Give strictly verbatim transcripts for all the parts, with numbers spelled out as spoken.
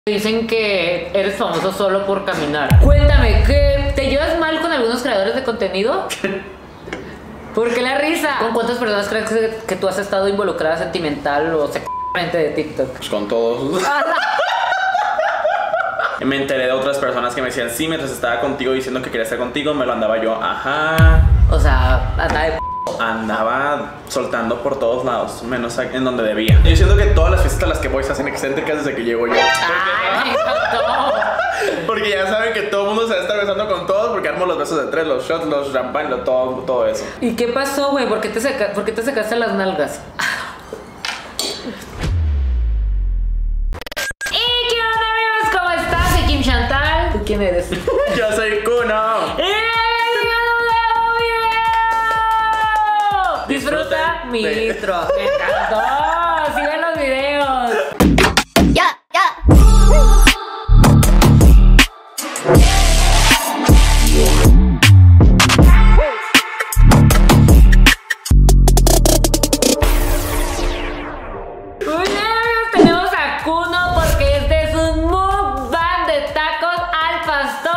Dicen que eres famoso solo por caminar. Cuéntame, ¿qué? ¿Te llevas mal con algunos creadores de contenido? ¿Por qué la risa? ¿Con cuántas personas crees que, que tú has estado involucrada sentimental o sexualmente de TikTok? Pues con todos. Me enteré de otras personas que me decían sí mientras estaba contigo diciendo que quería estar contigo, me lo andaba yo, ajá. O sea, anda de p***. Andaba soltando por todos lados, menos en donde debía. Yo siento que todas las fiestas a las que voy se hacen excéntricas desde que llego yo. ¡Ay, me encantó! Porque ya saben que todo el mundo se va a estar besando con todos porque armo los besos de tres, los shots, los champán, lo, todo, todo eso. ¿Y qué pasó, güey? ¿Por qué te seca, ¿por qué te secaste las nalgas? ¿Y qué onda, amigos? ¿Cómo estás? Soy Kim Chantal. ¿Tú quién eres? Yo soy Kuno. Disfruta mi intro. Me encantó. Sigan los videos. Ya, ya. Tenemos a Kuno porque este es un mukbang de tacos al pastor.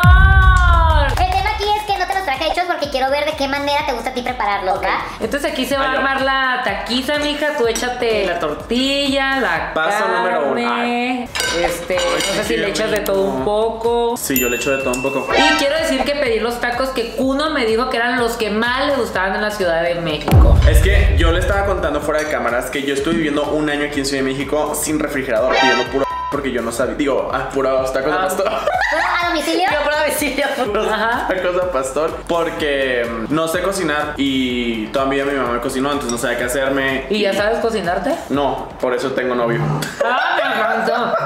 El tema aquí es que no te los traje hechos porque quiero ver de qué manera te gusta a ti prepararlos, ¿va? Entonces aquí se va a armar la taquiza, mija. Tú échate la tortilla, la Paso carne. número uno. Ay. Este, no sé si le echas de todo un poco. Sí, yo le echo de todo un poco. Y quiero decir que pedí los tacos que Kuno me dijo que eran los que más le gustaban en la Ciudad de México. Es que yo le estaba contando fuera de cámaras que yo estuve viviendo un año aquí en Ciudad de México sin refrigerador, pidiendo puro porque yo no sabía, digo, ah, puros tacos de Ah. pastor. ¿A domicilio? Yo por domicilio. Puros Ajá. tacos de pastor porque mm, no sé cocinar y todavía mi mamá me cocinó, entonces no sabía qué hacerme. ¿Y ya sabes cocinarte? No, por eso tengo novio. Ah, me encantó.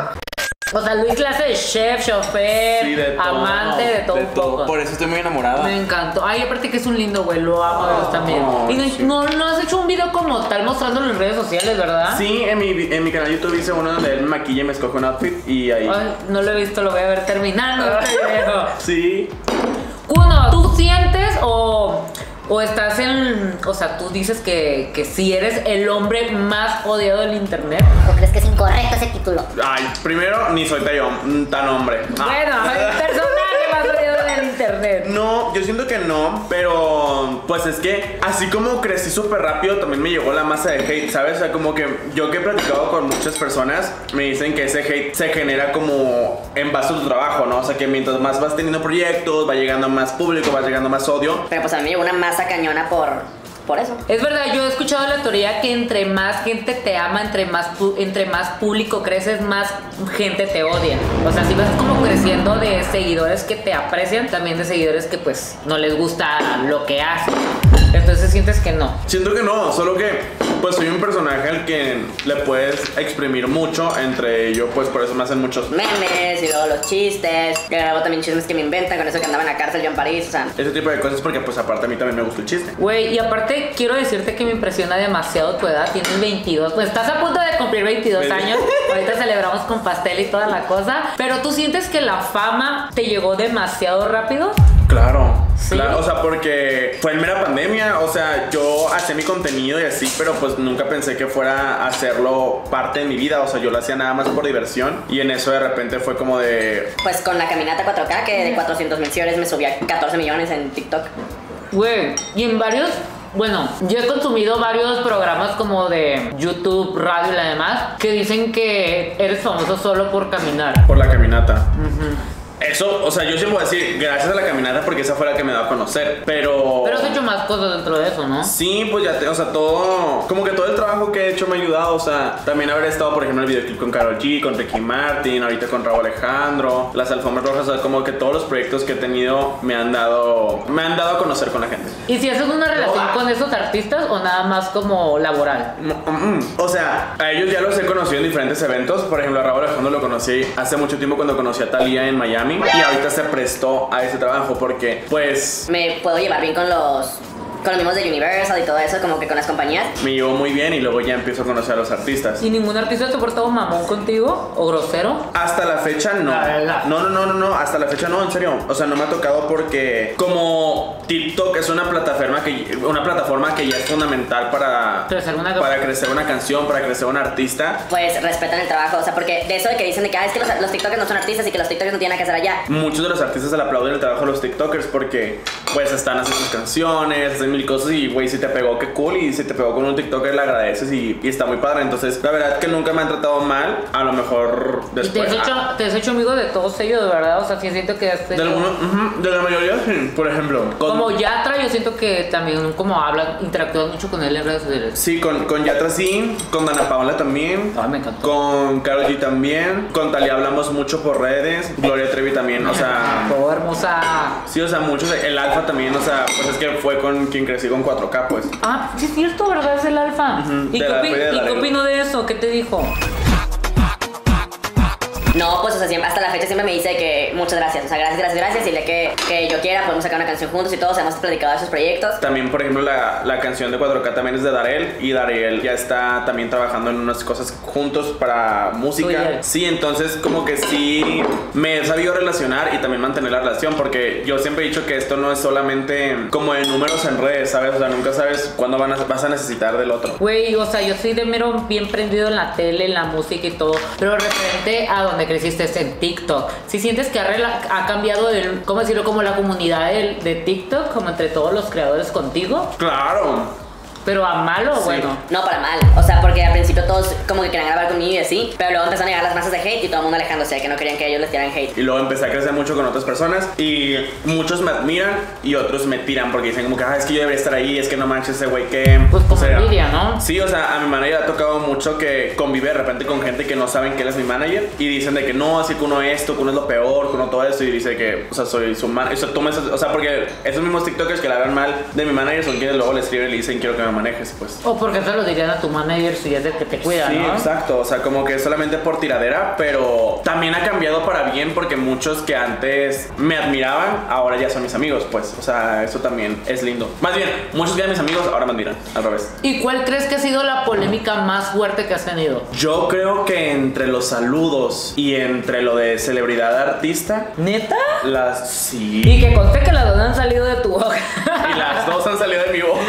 O sea, Luis clase de chef, chofer, Sí, de todo, amante, de todo de un todo. poco. Por eso estoy muy enamorada. Me encantó. Ay, aparte que es un lindo güey, lo amo a Dios también. Oh, Y no, sí. no, no has hecho un video como tal mostrándolo en redes sociales, ¿verdad? Sí, en mi, en mi canal YouTube hice uno donde él me maquilla y me escoge un outfit y ahí. Ay, no lo he visto, lo voy a ver terminando este video. Sí. Kuno, ¿tú sientes o, o estás en... O sea, tú dices que, que si eres el hombre más odiado del internet? ¿O crees que es incorrecto ese título? Ay, primero, ni soy tan, tan hombre. Ah. Bueno, el personaje más odiado del internet. No, yo siento que no, pero pues es que así como crecí súper rápido, también me llegó la masa de hate, ¿sabes? O sea, como que yo que he platicado con muchas personas, me dicen que ese hate se genera como en base a tu trabajo, ¿no? O sea, que mientras más vas teniendo proyectos, va llegando más público, va llegando más odio. Pero pues a mí me llegó una masa cañona por, por eso. Es verdad, yo he escuchado la teoría que entre más gente te ama, entre más, pu- entre más público creces, más gente te odia. O sea, si vas como creciendo de seguidores que te aprecian, también de seguidores que pues no les gusta lo que haces. Entonces sientes que no. Siento que no, solo que pues soy un personaje al que le puedes exprimir mucho, entre ellos pues por eso me hacen muchos Memes y luego los chistes. Yo grabo también chismes que me inventan con eso que andaba en la cárcel yo en París, o sea. ese tipo de cosas porque pues aparte a mí también me gusta el chiste. Güey, y aparte quiero decirte que me impresiona demasiado tu edad, tienes veintidós, pues estás a punto de cumplir veintidós Sí. años, ahorita celebramos con pastel y toda la cosa, pero tú sientes que la fama te llegó demasiado rápido. Claro, ¿Sí? claro, o sea, porque fue en mera pandemia, o sea, yo hacía mi contenido y así, pero pues nunca pensé que fuera a hacerlo parte de mi vida, o sea, yo lo hacía nada más por diversión y en eso de repente fue como de... Pues con la caminata cuatro K que de cuatrocientos mil seguidores me subía catorce millones en TikTok. Güey, y en varios, bueno, yo he consumido varios programas como de YouTube, radio y la demás, que dicen que eres famoso solo por caminar. Por la caminata. Eso, o sea, yo siempre voy a decir gracias a la caminata porque esa fue la que me dio a conocer, pero... Pero has hecho más cosas dentro de eso, ¿no? Sí, pues ya, te, o sea, todo, como que todo el trabajo que he hecho me ha ayudado, o sea, también haber estado, por ejemplo, en el videoclip con Karol G, con Ricky Martin, ahorita con Raúl Alejandro, las alfombras rojas, o sea, como que todos los proyectos que he tenido me han dado, me han dado a conocer con la gente. ¿Y si haces una relación con esos artistas o nada más como laboral? Mm, mm, O sea, a ellos ya los he conocido en diferentes eventos, por ejemplo, a Raúl Alejandro lo conocí hace mucho tiempo cuando conocí a Thalía en Miami y ahorita se prestó a ese trabajo porque, pues... Me puedo llevar bien con los con los mismos de Universal y todo eso, como que con las compañías. Me llevo muy bien y luego ya empiezo a conocer a los artistas. ¿Y ningún artista te ha portado mamón contigo o grosero? Hasta la fecha no. La verdad. No, no, no, no, no, hasta la fecha no, en serio. O sea, no me ha tocado porque como TikTok es una plataforma que una plataforma que ya es fundamental para Crecer una para crecer una canción, para crecer un artista. Pues respetan el trabajo, o sea, porque de eso de que dicen de que ah, es que los, los TikTokers no son artistas y que los TikTokers no tienen nada que hacer allá. Muchos de los artistas le aplauden el trabajo de los TikTokers porque pues están haciendo sus canciones, hacen mil cosas y güey, si te pegó, qué cool, y si te pegó con un TikToker le agradeces y, y está muy padre. Entonces, la verdad que nunca me han tratado mal, a lo mejor ¿Y te después. has, hecho, ah, te has hecho amigo de todos ellos, de verdad? O sea, sí siento que has de, tenido- algunos, ujú, de la mayoría, sí. Por ejemplo, con, Como Yatra, yo siento que también como hablan, interactúan mucho con él en redes sociales. sí, con, con Yatra sí, con Dana Paola también. Ay, me encantó. Con Karol G también, con Thalía hablamos mucho por redes, Gloria Trevi también, o sea, Oh, hermosa. sí, o sea, muchos, el Alfa también, o sea, pues es que fue con quien crecí con cuatro K, pues. Ah, sí es cierto, ¿verdad? Es el Alfa. Ujú, ¿Y, de qué la opi- feria de ¿y la qué Lego. opinó de eso? ¿Qué te dijo? No, pues o sea, siempre, hasta la fecha siempre me dice que muchas gracias, o sea, gracias, gracias, gracias, y de que, que yo quiera podemos sacar una canción juntos y todos hemos platicado de esos proyectos. También, por ejemplo, la, la canción de cuatro K también es de Darel y Darel ya está también trabajando en unas cosas juntos para música. Oye. Sí, entonces como que sí me he sabido relacionar y también mantener la relación porque yo siempre he dicho que esto no es solamente como de números en redes, ¿sabes? O sea, nunca sabes cuándo van a, vas a necesitar del otro. Güey, o sea, yo soy de mero bien prendido en la tele, en la música y todo, pero referente a donde creciste es en TikTok. Si sientes que ha, rela- ha cambiado, el, ¿cómo decirlo? Como la comunidad de, de TikTok, como entre todos los creadores contigo, Claro. pero a malo o Sí. bueno. No, para mal, o sea, porque al principio todos como que querían grabar conmigo y así, pero luego empezaron a llegar las masas de hate y todo el mundo alejándose, de que no querían que ellos les tiraran hate. Y luego empecé a crecer mucho con otras personas y muchos me admiran y otros me tiran porque dicen como que ah, es que yo debería estar ahí, es que no manches ese güey que... Pues como o sea, envidia, ¿no? Sí, o sea, a mi manager ha tocado mucho que convive de repente con gente que no saben que él es mi manager y dicen de que no, así que uno esto, que uno es lo peor, que uno todo esto y dice que, o sea, soy su manager, o sea, tú me, o sea, porque esos mismos TikTokers que le hablan mal de mi manager son quienes luego le escriben y le dicen quiero que me manejes, pues. O porque se lo dirían a tu manager si es el que te cuida, Sí, ¿no? exacto, o sea, como que es solamente por tiradera, pero también ha cambiado para bien porque muchos que antes me admiraban, ahora ya son mis amigos, pues, o sea, eso también es lindo. Más bien, muchos que eran mis amigos ahora me admiran, al revés. ¿Y cuál crees que ha sido la polémica más fuerte que has tenido? Yo creo que entre los saludos y entre lo de celebridad artista, ¿Neta? las sí. Y que conste que las dos han salido de tu boca. Y las dos han salido de mi voz.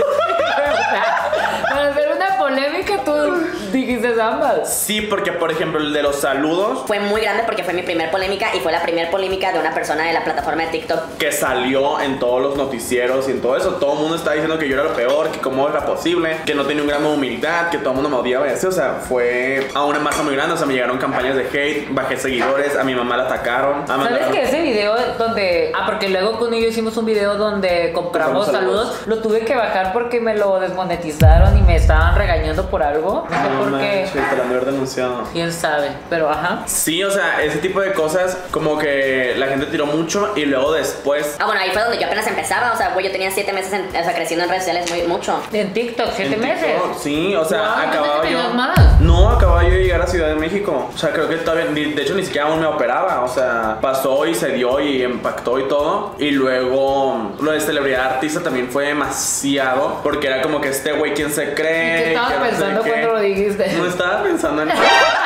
O sea, para hacer una polémica tú dijiste ambas. Sí, porque por ejemplo el de los saludos Fue muy grande porque fue mi primer polémica y fue la primer polémica de una persona de la plataforma de TikTok. que salió en todos los noticieros y en todo eso, todo el mundo estaba diciendo que yo era lo peor, que cómo era posible, que no tenía un gramo de humildad, que todo el mundo me odiaba y así, o sea, fue a una masa muy grande, o sea, me llegaron campañas de hate, bajé seguidores, a mi mamá la atacaron. A ¿Sabes mandaron- que ese video donde... Ah, porque luego con ellos hicimos un video donde compramos Compramos saludos. saludos. Lo tuve que bajar porque me lo desmonetizaron y me estaban regañando por algo. No sé No por qué. manches, te la han de haber denunciado. Quién sabe, pero ajá. Sí, o sea, ese tipo de cosas como que la gente tiró mucho y luego después Ah, bueno, ahí fue donde yo apenas empezaba, o sea, güey, yo tenía siete meses en- o sea, creciendo en redes sociales muy mucho. En TikTok, siete en meses. TikTok, sí, o sea, Guau, pensé acababa que yo. tenías más. No, acababa yo de llegar a Ciudad de México. O sea, creo que todavía, ni- de hecho, ni siquiera aún me operaba. O sea, pasó y se dio y impactó y todo. Y luego lo de celebridad artista también fue demasiado. Porque era como que este güey, ¿quién se cree? ¿Qué estabas que no sé pensando qué. cuando lo dijiste? No estaba pensando en nada.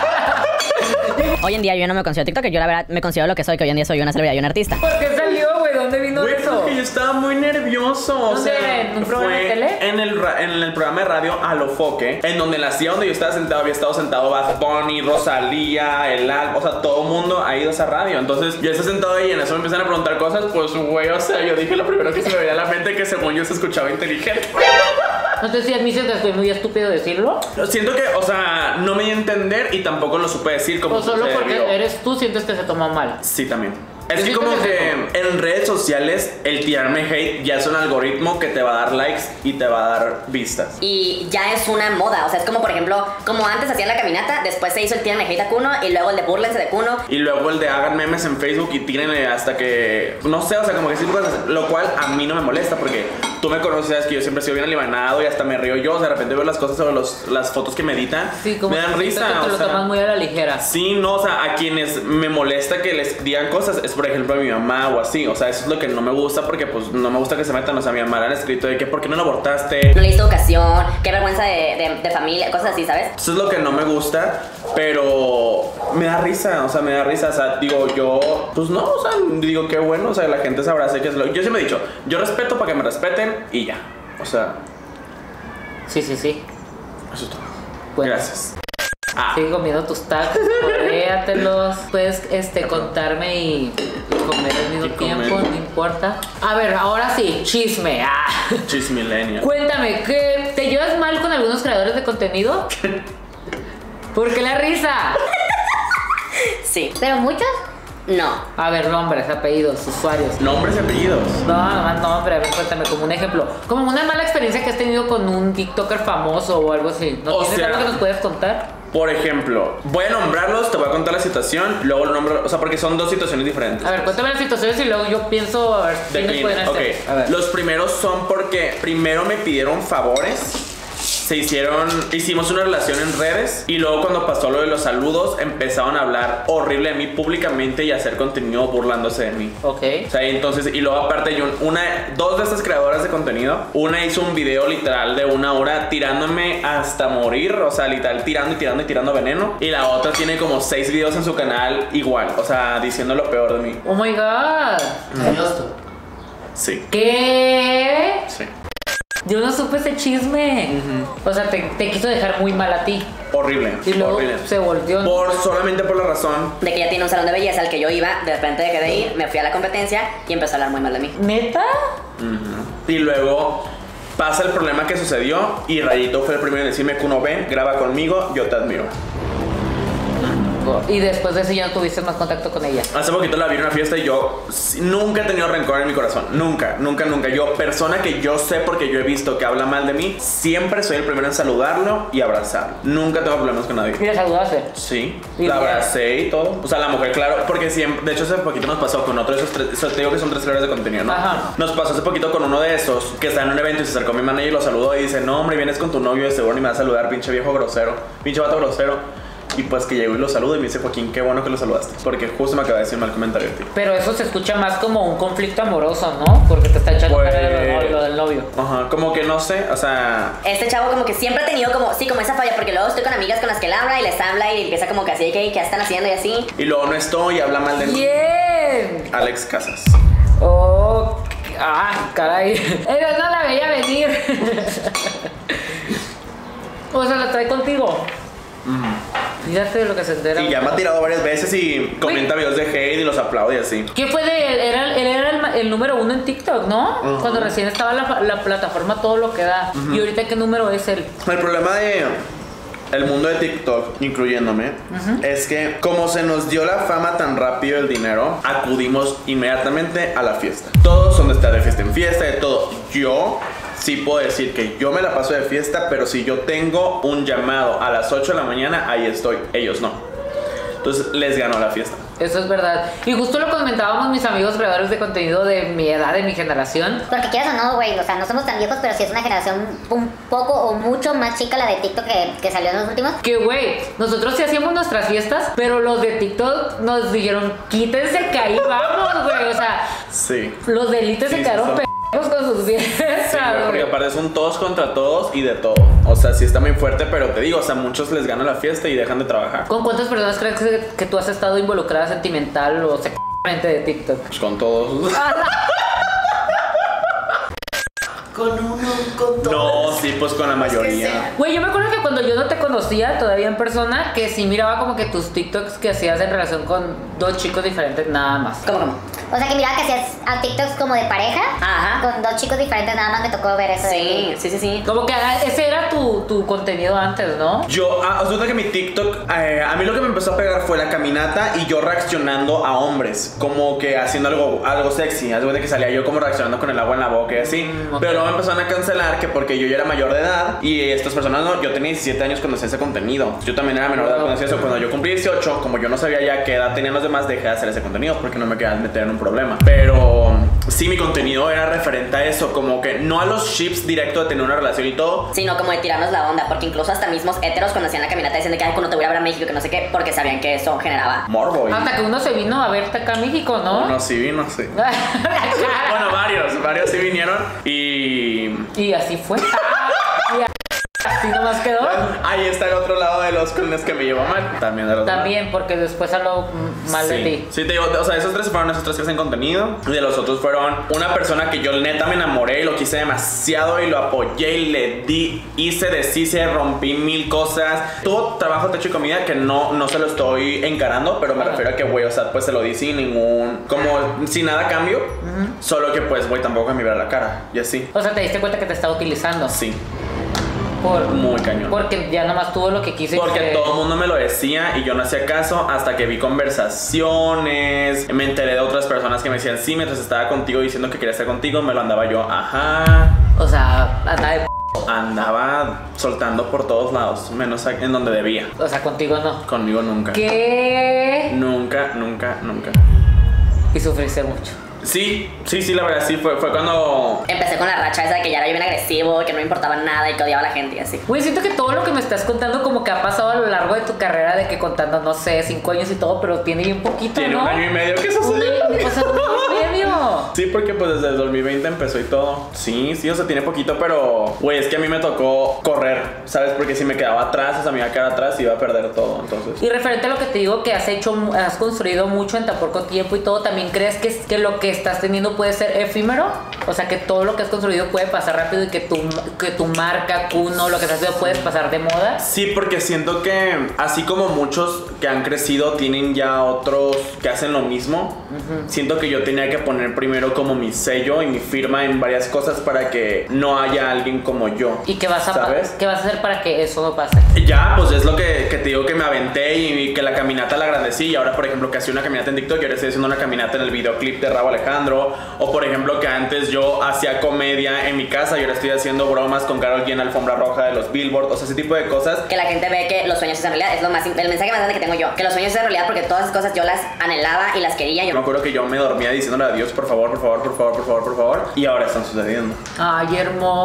Hoy en día yo no me considero TikToker, yo la verdad me considero lo que soy, que hoy en día soy una celebridad y un artista. ¿Por qué salió, güey? ¿Dónde vino Güey, eso? porque yo estaba muy nervioso. O ¿Dónde sea, era? ¿En un programa fue de tele? En el, ra- en el programa de radio Alofoque, en donde la silla donde yo estaba sentado, había estado sentado Bad Bunny, Rosalía, el Al, o sea, todo el mundo ha ido a esa radio. Entonces, yo estaba sentado ahí y en eso me empiezan a preguntar cosas, pues, güey, o sea, yo dije lo primero que se me veía a la mente que según yo se escuchaba inteligente. No sé si admites que estoy muy estúpido decirlo. Lo siento que, o sea, no me di a entender y tampoco lo supe decir como O solo se porque debió. eres tú sientes que se tomó mal. Sí, también. Es Yo que siento como que que en redes sociales el tirarme hate ya es un algoritmo que te va a dar likes y te va a dar vistas. Y ya es una moda, o sea, es como por ejemplo, como antes hacían la caminata, después se hizo el tírame hate a Kuno y luego el de burlense de Kuno. Y luego el de hagan memes en Facebook y tírenle hasta que... No sé, o sea, como que sí, lo cual a mí no me molesta porque tú me conoces, sabes que yo siempre he sido bien alivianado y hasta me río yo. O sea, de repente veo las cosas sobre los, las fotos que me editan. Sí, como me dan que siento risa. que te o lo sea, tomas muy a la ligera. sí, no, o sea, a quienes me molesta que les digan cosas es por ejemplo, a mi mamá o así. O sea, eso es lo que no me gusta porque pues no me gusta que se metan. O sea, a mi mamá le han escrito de que ¿por qué no lo abortaste? No le diste ocasión, qué vergüenza de, de, de familia, cosas así, ¿sabes? Eso es lo que no me gusta, pero me da risa, o sea, me da risa. O sea, digo, yo, pues no, o sea, digo, qué bueno, o sea, la gente sabrá sé que es lo. Yo siempre he dicho, yo respeto para que me respeten y ya. O sea, Sí, sí, sí. eso es todo. Bueno. Gracias. Ah, Sigue comiendo tus tacos, coréatelos. Puedes este, contarme y, y comer al mismo Y comer. tiempo, no importa. A ver, ahora sí, chisme. Ah. Chismillennial. Cuéntame, ¿qué, ¿te llevas mal con algunos creadores de contenido? ¿Por qué la risa? Sí. ¿Pero muchos? No. A ver, nombres, apellidos, usuarios. Nombres y apellidos. No, nomás nombre, a ver, cuéntame como un ejemplo. Como una mala experiencia que has tenido con un TikToker famoso o algo así. ¿No O tienes sea- algo que nos puedes contar? Por ejemplo, voy a nombrarlos, te voy a contar la situación, luego el nombre, o sea, porque son dos situaciones diferentes. A ver, cuéntame las situaciones y luego yo pienso a ver De quiénes pueden clean. hacer. Ok, A ver. los primeros son porque primero me pidieron favores. Se hicieron, hicimos una relación en redes y luego cuando pasó lo de los saludos empezaron a hablar horrible de mí públicamente y a hacer contenido burlándose de mí. Ok. O sea, entonces, y luego aparte yo, una, dos de estas creadoras de contenido, una hizo un video literal de una hora tirándome hasta morir, o sea, literal tirando y tirando y tirando veneno, y la otra tiene como seis videos en su canal igual, o sea, diciendo lo peor de mí. Oh my god. Sí, ¿Qué? sí. Yo no supe ese chisme. O sea, te, te quiso dejar muy mal a ti. Horrible, Y luego horrible. se volteó. Por, solamente por la razón. De que ya tiene un salón de belleza al que yo iba, de repente dejé de ir, me fui a la competencia y empezó a hablar muy mal de mí. ¿Neta? Y luego pasa el problema que sucedió y Rayito fue el primero en decirme que uno ven, graba conmigo, yo te admiro. Y después de eso ya no tuviste más contacto con ella. Hace poquito la vi en una fiesta y yo s- nunca he tenido rencor en mi corazón. Nunca, nunca, nunca. Yo, persona que yo sé porque yo he visto que habla mal de mí, siempre soy el primero en saludarlo y abrazarlo. Nunca tengo problemas con nadie. Y le saludaste. Sí, Y la bien. abracé y todo. O sea, la mujer, claro, porque siempre, de hecho hace poquito nos pasó con otro de esos tres, eso te digo que son tres creadores de contenido, ¿no? Ajá. Nos pasó hace poquito con uno de esos que está en un evento y se acercó mi manager y lo saludó y dice, no hombre, vienes con tu novio de seguro ni me vas a saludar, pinche viejo grosero, pinche vato grosero. Y pues que llegó y lo saludo y me dice, Joaquín, qué bueno que lo saludaste, porque justo me acaba de decir mal comentario de ti. Pero eso se escucha más como un conflicto amoroso, ¿no? Porque te está echando Pues- cara de lo, lo del novio. Ajá, como que no sé, o sea, Este chavo como que siempre ha tenido como, sí, como esa falla, porque luego estoy con amigas con las que él habla y les habla y empieza como que así, que ¿qué están haciendo? Y así. y luego no estoy y habla mal de mí. Bien. Alex Casas. Oh, ah, caray. Ella no la veía venir. O sea, la trae contigo. Fíjate lo que se entera. Y ya me ha tirado varias veces y comenta videos de hate y los aplaude y así. ¿Qué fue de él? Era, él era el, ma- el número uno en TikTok, ¿no? Ujú. Cuando recién estaba la, la plataforma todo lo que da. ¿Y ahorita qué número es él? El problema de el mundo de TikTok, incluyéndome, es que como se nos dio la fama tan rápido el dinero, acudimos inmediatamente a la fiesta. Todos son de estar de fiesta en fiesta, de todo. Yo sí puedo decir que yo me la paso de fiesta, pero si yo tengo un llamado a las ocho de la mañana, ahí estoy. Ellos no. Entonces les ganó la fiesta. Eso es verdad. Y justo lo comentábamos mis amigos creadores de contenido de mi edad, de mi generación. Porque quieras o no, güey, o sea, no somos tan viejos, pero sí es una generación un poco o mucho más chica la de TikTok que, que salió en los últimos. Que güey, nosotros sí hacíamos nuestras fiestas, pero los de TikTok nos dijeron, quítense que ahí vamos, güey. O sea, Sí. los de Elite Sí, se sí, quedaron son- pendejos con sus Sí, fiestas, güey, porque güey. aparte son todos contra todos y de todo. O sea, sí está muy fuerte, pero te digo, o sea, muchos les gana la fiesta y dejan de trabajar. ¿Con cuántas personas crees que, que tú has estado involucrada sentimental o sexualmente de TikTok? Pues con todos. Con uno, con No, sí, pues con la mayoría. Güey, yo me acuerdo que cuando yo no te conocía todavía en persona, que sí miraba como que tus TikToks que hacías en relación con dos chicos diferentes nada más. ¿Cómo, cómo? O sea, que miraba que hacías a TikToks como de pareja. Ajá. Con dos chicos diferentes, nada más me tocó ver eso de Sí, ti. sí, sí, sí. Como que ah, ese era tu, tu contenido antes, ¿no? Yo, ah, os cuenta que mi TikTok, eh, a mí lo que me empezó a pegar fue la caminata y yo reaccionando a hombres, como que haciendo algo, algo sexy. Haz de cuenta que salía yo como reaccionando con el agua en la boca y así. Mm, ok. Pero luego me empezaron a cancelar que porque yo ya era mayor de edad y estas personas no. Yo tenía diecisiete años cuando hacía ese contenido. Yo también era menor de edad cuando hacía eso. Cuando yo cumplí dieciocho, como yo no sabía ya qué edad tenían los demás, dejé de hacer ese contenido porque no me quería meter en un problema. Pero sí, mi contenido era referente a eso, como que no a los ships directo de tener una relación y todo, Sino como de tirarnos la onda, porque incluso hasta mismos héteros cuando hacían la caminata decían de que ay, cuando te voy a ver a México, que no sé qué, porque sabían que eso generaba. morbo. Y Hasta que uno se vino a verte acá a México, ¿no? uno sí vino, sí. La cara. Bueno, varios, varios sí vinieron y... Y así fue. Y así nomás quedó. Ahí está el otro lado de los con los que me llevo mal. También de los También, porque después habló mal de Sí, ti. sí, te digo, o sea, esos tres fueron esos tres que hacen contenido. Y de los otros fueron una persona que yo neta me enamoré y lo quise demasiado y lo apoyé y le di, hice, deshice, rompí mil cosas. Tuvo trabajo, techo y comida que no, no se lo estoy encarando, pero me Ajá. refiero a que, güey, o sea, pues se lo di sin ningún, como sin nada a cambio. Solo que, pues, güey, tampoco me mirar la cara y así. O sea, te diste cuenta que te estaba utilizando. Sí, Por, muy cañón. Porque ya nomás tuvo lo que quiso. y Porque se- todo el mundo me lo decía y yo no hacía caso hasta que vi conversaciones. Me enteré de otras personas que me decían sí, mientras estaba contigo diciendo que quería estar contigo, me lo andaba yo, ajá. O sea, anda de p. Andaba soltando por todos lados, menos en donde debía. O sea, contigo no. Conmigo nunca. ¿Qué? Nunca, nunca, nunca. Y sufriste mucho. Sí, sí, sí, la verdad, sí, fue, fue cuando... Empecé con la racha esa de que ya era yo bien agresivo, que no me importaba nada y que odiaba a la gente y así. Güey, siento que todo lo que me estás contando como que ha pasado a lo largo de tu carrera, de que contando, no sé, cinco años y todo, pero tiene bien poquito, Tiene ¿no? un año y medio que eso Un sucedió. año, o sea, un año y medio. Sí, porque pues desde el dos mil veinte empezó y todo. Sí, sí, o sea, tiene poquito, pero güey, es que a mí me tocó correr, ¿sabes? Porque si me quedaba atrás, o sea, me iba a quedar atrás y iba a perder todo, entonces. Y referente a lo que te digo que has hecho, has construido mucho en tan poco tiempo y todo, ¿también crees que, que lo que estás teniendo puede ser efímero? O sea, que todo lo que has construido puede pasar rápido y que tu, que tu marca, Kuno, lo que estás haciendo puedes pasar de moda. Sí, porque siento que así como muchos que han crecido tienen ya otros que hacen lo mismo, siento que yo tenía que poner primero como mi sello y mi firma en varias cosas para que no haya alguien como yo. ¿Y qué vas a, pa- ¿sabes? qué vas a hacer para que eso no pase? Ya, pues es lo que, que te digo que me aventé y que la caminata la agrandecí. Y ahora, por ejemplo, que hacía una caminata en TikTok y ahora estoy haciendo una caminata en el videoclip de Rauw Alejandro. O por ejemplo, que antes yo hacía comedia en mi casa y ahora estoy haciendo bromas con Karol G en la alfombra roja de los Billboard. O sea, ese tipo de cosas. Que la gente ve que los sueños se hacen realidad, es lo más, el mensaje más grande que tengo yo. Que los sueños se hacen realidad porque todas esas cosas yo las anhelaba y las quería. Yo Yo me acuerdo que yo me dormía diciéndole a Dios, por favor, por favor, por favor, por favor, por favor. Y ahora están sucediendo. ¡Ay,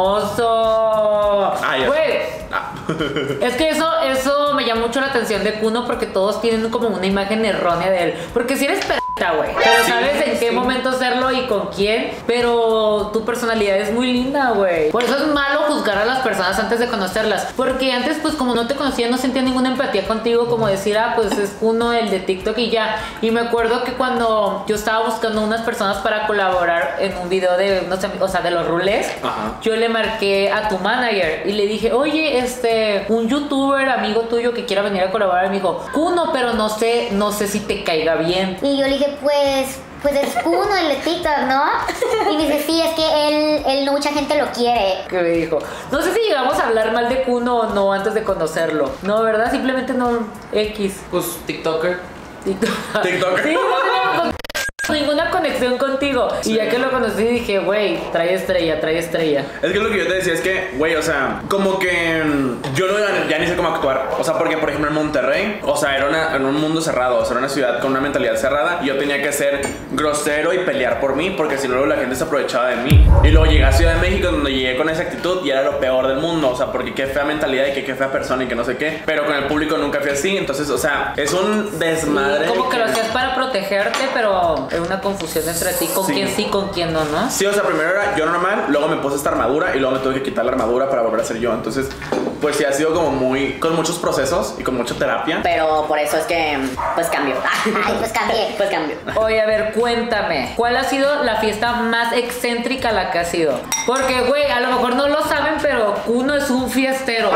hermoso! Ay, Güey, ah. es que eso, eso me llama mucho la atención de Kuno porque todos tienen como una imagen errónea de él. Porque si eres perrita, güey, pero Sí, sabes en qué sí. momento hacerlo y con quién. Pero tu personalidad es muy linda, güey. Por eso es malo juzgar a las personas antes de conocerlas. Porque antes, pues como no te conocía, no sentía ninguna empatía contigo. Como decir, ah, pues es Kuno, el de TikTok y ya. Y me acuerdo que cuando yo estaba buscando unas personas para colaborar en un video de, no sé, o sea, de los rulés, Ajá. yo le marqué a tu manager y le dije, oye, este, un youtuber amigo tuyo que quiera venir a colaborar. Y me dijo, Kuno, pero no sé, no sé si te caiga bien. Y yo le dije, pues, pues es Kuno el de TikTok, ¿no? Y me dice, sí, es que él, él no mucha gente lo quiere. Que me dijo, no sé si llegamos a hablar mal de Kuno o no antes de conocerlo. No, ¿verdad? Simplemente no, X. Pues TikToker. TikTok. TikTok. Sí, no teníamos con- ninguna conexión contigo. Y ya que lo conocí dije, güey, trae estrella, trae estrella. Es que lo que yo te decía es que, güey, o sea, como que mm, yo no, ya ni sé cómo actuar. O sea, porque, por ejemplo, en Monterrey, o sea, era una, en un mundo cerrado, o sea, era una ciudad con una mentalidad cerrada. Y yo tenía que ser grosero y pelear por mí, porque si no, luego la gente se aprovechaba de mí. Y luego llegué a Ciudad de México, donde llegué con esa actitud y era lo peor del mundo. O sea, porque qué fea mentalidad y que qué fea persona y que no sé qué. Pero con el público nunca fui así. Entonces, o sea, es un desmadre. Como que lo hacías para protegerte, pero es una confusión entre ti, con Sí. quién sí, con quién no, ¿no? Sí, o sea, primero era yo normal, luego me puse esta armadura y luego me tuve que quitar la armadura para volver a ser yo. Entonces, pues sí, ha sido como muy, con muchos procesos y con mucha terapia. Pero por eso es que, pues cambio. Ay, pues cambié. Pues cambio. Oye, a ver, cuéntame, ¿cuál ha sido la fiesta más excéntrica a la que has ido? Porque, güey, a lo mejor no lo saben, pero Kuno es un fiestero. O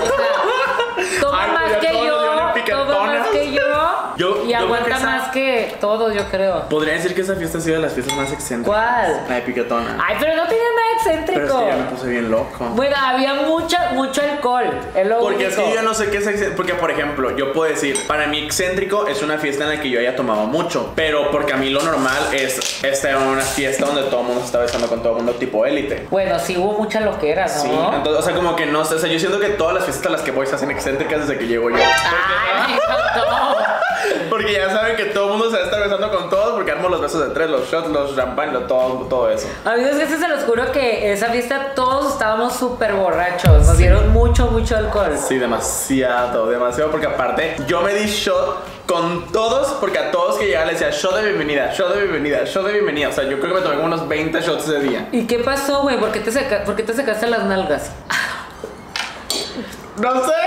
sea, toma Ay, más pues ya que todos yo, nos dieron toma piquetonas. más que yo, Yo- y yo aguanta creo que esa- más que todos, yo creo. Podría decir que esa fiesta ha sido de las fiestas más excéntricas. ¿Cuál? La de Piquetona. Ay, pero no tiene nada Pero es excéntrico. que ya me puse bien loco. Bueno, había mucha, mucho alcohol. Es lo Porque es único. que yo no sé qué es excéntrico. Porque, por ejemplo, yo puedo decir, para mí excéntrico es una fiesta en la que yo haya tomado mucho. Pero porque a mí lo normal es estar en una fiesta donde todo el mundo se está besando con todo el mundo tipo élite. Bueno, sí hubo mucha loquera, ¿no? Sí, entonces, o sea, como que no sé, o sea, yo siento que todas las fiestas a las que voy se hacen excéntricas desde que llego yo. Ay, me encantó. Porque ya saben que todo el mundo se va a estar besando con todos porque traíamos los besos de tres, los shots, los champán, todo, todo eso. Amigos, este se los juro que esa fiesta todos estábamos súper borrachos. Nos dieron mucho, mucho alcohol. Sí, demasiado, demasiado. Porque aparte, yo me di shot con todos, porque a todos que llegaban les decía shot de bienvenida, shot de bienvenida, shot de bienvenida. O sea, yo creo que me tomé como unos veinte shots ese día. ¿Y qué pasó, güey? ¿Por qué te seca- ¿Por qué te secaste las nalgas? No sé.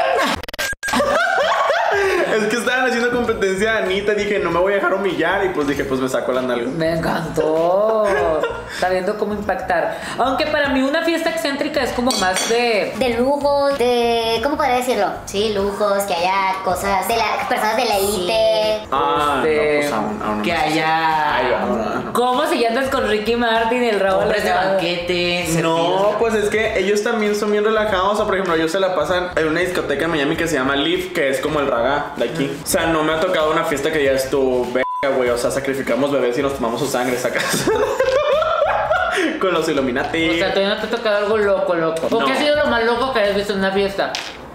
Es que estaban haciendo competencia a Anita. Dije, no me voy a dejar humillar. Y pues dije, pues me saco la nalga. Me encantó. Sabiendo cómo impactar. Aunque para mí una fiesta excéntrica es como más de... De lujos, de... ¿Cómo podría decirlo? Sí, lujos, que haya cosas de la... personas de la élite. Ah, Este, no, pues aún, aún no. Que haya Ay, aún no. ¿Cómo si ya andas con Ricky Martin y el rabo hombres de alargado? banquete. No, pues es que ellos también son bien relajados. O sea, por ejemplo, ellos se la pasan en una discoteca en Miami que se llama Live, que es como el raga de aquí. O sea, no me ha tocado una fiesta que digas tú, verga, güey. O sea, sacrificamos bebés y nos tomamos su sangre, sacas. Con los Illuminati. O sea, todavía no te ha tocado algo loco, loco. ¿Por qué No. ha sido lo más loco que has visto en una fiesta?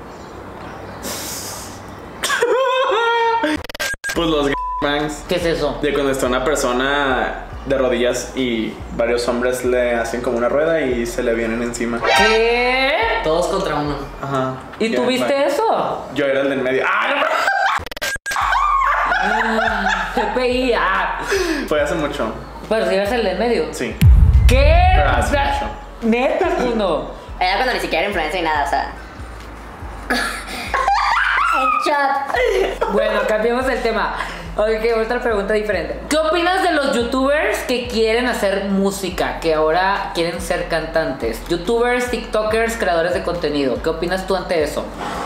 Pues los bangs. ¿Qué es eso? De cuando está una persona de rodillas y varios hombres le hacen como una rueda y se le vienen encima. ¿Qué? Todos contra uno. Ajá. ¿Y tú Ya, viste va. eso? Yo era el del medio. ¡Ah! G P I, ah. Fue hace mucho. Pero si eres el del medio. Sí. ¿Qué? Pero hace O sea, mucho. neta, uno. Era cuando ni siquiera era influencer ni nada, o sea. Shot. Bueno, cambiemos el tema. Ok, otra pregunta diferente. ¿Qué opinas de los youtubers que quieren hacer música? Que ahora quieren ser cantantes. Youtubers, tiktokers, creadores de contenido. ¿Qué opinas tú ante eso?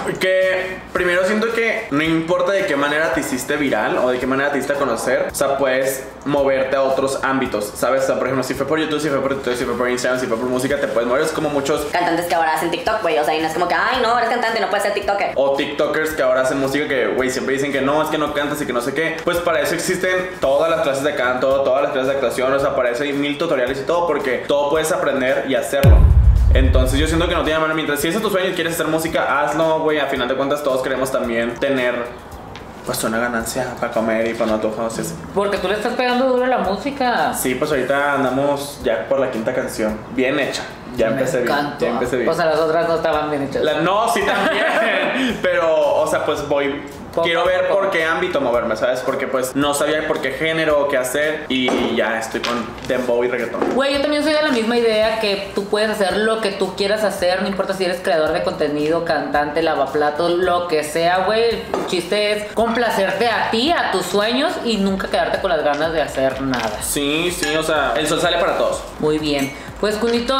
Que primero siento que no importa de qué manera te hiciste viral o de qué manera te hiciste a conocer, o sea, puedes moverte a otros ámbitos, ¿sabes? O sea, por ejemplo, si fue por YouTube, si fue por TikTok, si fue por Instagram, si fue por música, te puedes mover. Es como muchos... Cantantes que ahora hacen TikTok, güey. O sea, y no es como que, ay, no, eres cantante, no puedes ser TikToker. O TikTokers que ahora hacen música que, güey, siempre dicen que no, es que no cantas y que no sé qué. Pues para eso existen todas las clases de canto, todas las clases de actuación, o sea, para eso hay mil tutoriales y todo, porque todo puedes aprender y hacerlo. Entonces yo siento que no tiene mano. Mientras si ese es tu sueño y quieres hacer música, hazlo, güey. A final de cuentas todos queremos también tener, pues, una ganancia para comer y para no antojarnos eso. Porque tú le estás pegando duro a la música. Sí, pues ahorita andamos ya por la quinta canción. Bien hecha. Ya empecé bien. Canto. Ya empecé bien. O sea, las otras no estaban bien hechas. La- no, sí también. Pero, o sea, pues voy. Poco Quiero a ver poco. por qué ámbito moverme, ¿sabes? Porque pues no sabía por qué género o qué hacer. Y ya estoy con dembow y reggaetón. Güey, yo también soy de la misma idea que tú puedes hacer lo que tú quieras hacer, no importa si eres creador de contenido, cantante, lavaplatos, lo que sea, güey. El chiste es complacerte a ti, a tus sueños y nunca quedarte con las ganas de hacer nada. Sí, sí, o sea, el sol sale para todos. Muy bien. Pues, Cunito,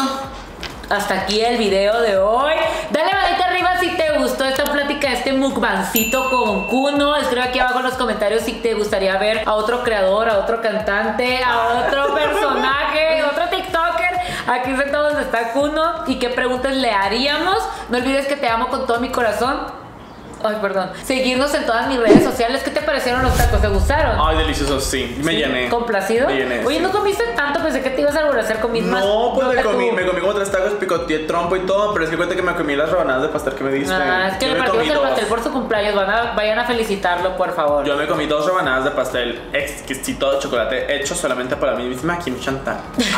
hasta aquí el video de hoy. Dale manita arriba si te gustó esta plática, este mukbancito con Kuno. Escribe aquí abajo en los comentarios si te gustaría ver a otro creador, a otro cantante, a otro personaje, a otro TikToker aquí sentado donde está Kuno y qué preguntas le haríamos. No olvides que te amo con todo mi corazón. Ay, perdón. Seguirnos en todas mis redes sociales. ¿Qué te parecieron los tacos? ¿Te gustaron? Ay, delicioso, sí. Me ¿Sí? llené. ¿Complacido? Me llené, Oye, sí. no comiste tanto, pensé que te ibas a alborecer con mis más. No, pues me que comí, tú. me comí como tres tacos, picoteé trompo y todo, pero es que cuenta que me comí las rebanadas de pastel que me diste. Ah, es que Yo le me partimos comí el dos. pastel por su cumpleaños. Van a, vayan a felicitarlo, por favor. Yo me comí dos rebanadas de pastel exquisito de chocolate hecho solamente para mí misma, Kim Chantal.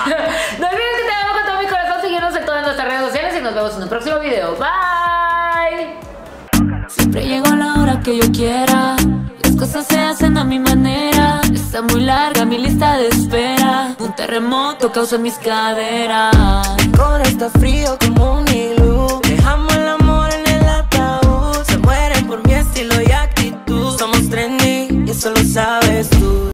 No olvides que te amo con todo mi corazón. Síguenos en todas nuestras redes sociales y nos vemos en un próximo video. Bye. Siempre llego a la hora que yo quiera. Las cosas se hacen a mi manera. Está muy larga mi lista de espera. Un terremoto causa mis caderas. Ahora está frío como un hilo.